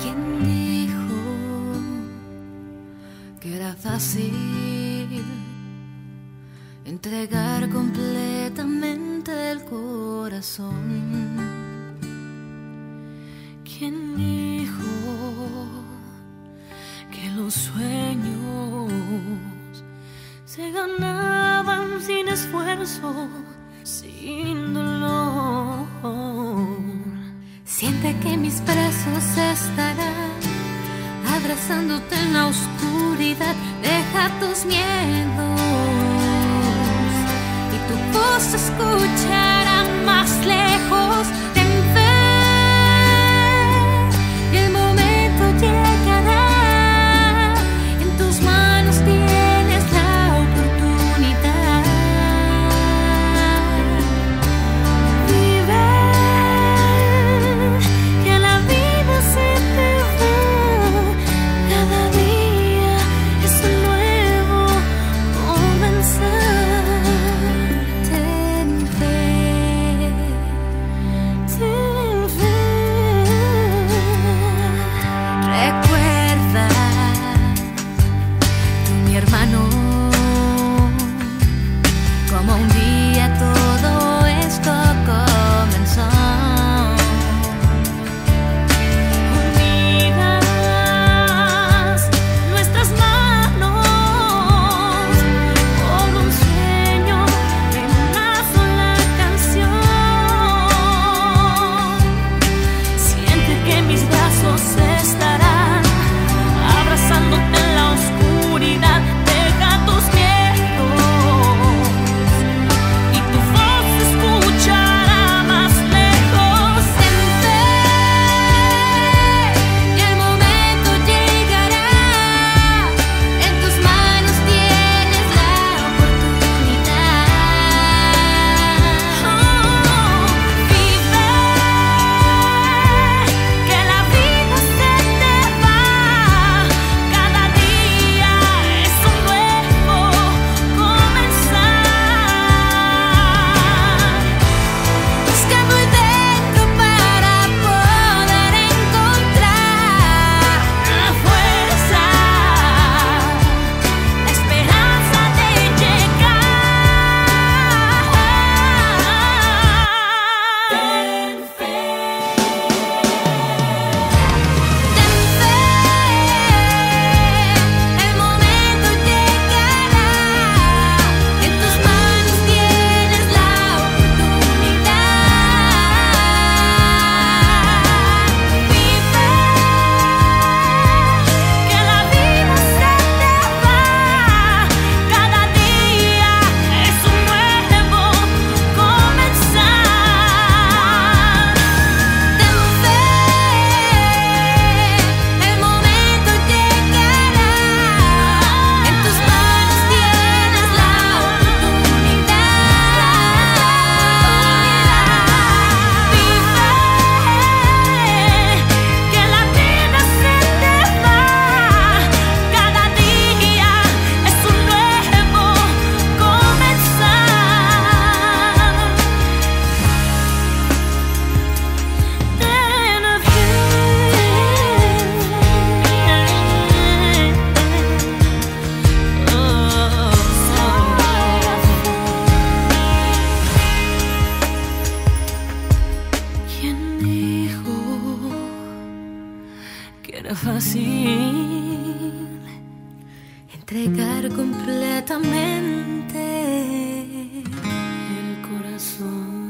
¿Quién dijo que era fácil entregar completamente el corazón? ¿Quién dijo que los sueños se ganaban sin esfuerzo, sin dolor? Siente que mis brazos estarán abrazándote en la oscuridad. Deja tus miedos y tu voz se escuchará más lejos. Ten fe y el momento llegará. En tus manos tienes la oportunidad. Vive, que la vida se te va. Cada día es un nuevo comenzar. Ten fe, ten fe. Recuerda, tú mi hermano, como un día todo esto comenzó. Unidas nuestras manos por un sueño en una sola canción. Siente que mis brazos estarán abrazándote en la oscuridad. Deja tus miedos y tu voz se escuchará más lejos. Ten fe y el momento llegará. En tus manos tienes la oportunidad. Vive, que la vida se te va. Cada día es un nuevo comenzar. Busca muy dentro para poder encontrar la fuerza, la esperanza de llegar. Ten fe, el momento llegará. En tus manos tienes la oportunidad. Vive, que la vida se te va. Cada día es un nuevo comenzar. Ten fe, el momento llegará. En tus manos tienes la oportunidad. Vive, que la vida se te va. Cada día es un nuevo comenzar. Ten ¿Quién dijo que era fácil entregar completamente el corazón?